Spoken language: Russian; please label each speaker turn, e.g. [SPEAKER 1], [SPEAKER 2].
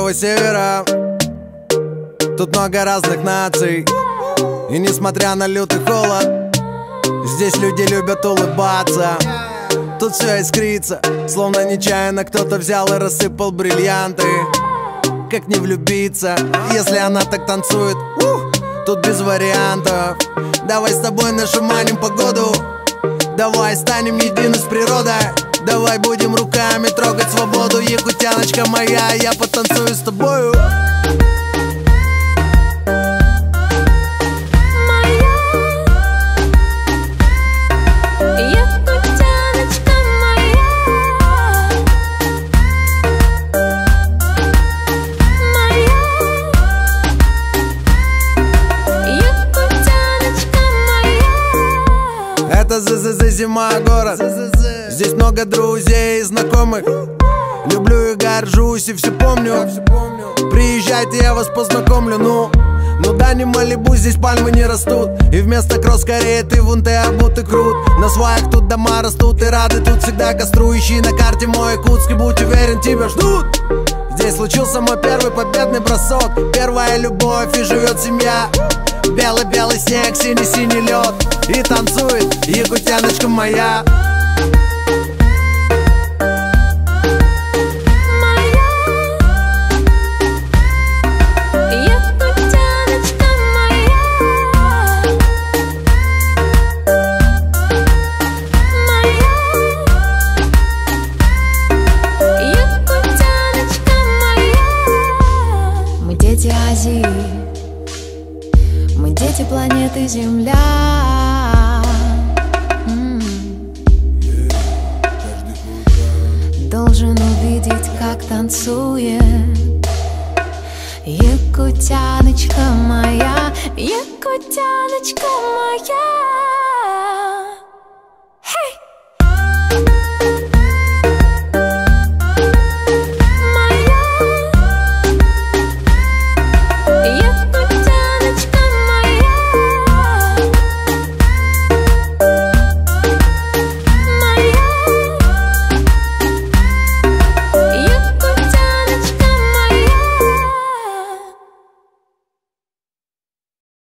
[SPEAKER 1] Красивого севера. Тут много разных наций, и несмотря на лютый холод, здесь люди любят улыбаться. Тут все искрится, словно нечаянно кто-то взял и рассыпал бриллианты. Как не влюбиться, если она так танцует? Тут без вариантов. Давай с тобой нашуманим погоду. Давай станем едины с природой. Давай будем руками трогать свободу. Якутяночка моя, я потанцую с тобою. Это зима, город. Здесь много друзей и знакомых. Люблю и горжусь, и все помню. Приезжайте, я вас познакомлю. Ну да, не Малибу, здесь пальмы не растут. И вместо кросс скорее ты вон ты обут и крут. На сваях тут дома растут, и рады тут всегда костру. Ищи на карте мой Якутск, и будь уверен, тебя ждут. Здесь случился мой первый победный бросок. Первая любовь, и живет семья. Белый-белый снег, синий-синий лед. И танцует якутяночка моя.
[SPEAKER 2] Мы дети Азии, мы дети планеты Земля. Должен увидеть, как танцует якутяночка моя, якутяночка моя.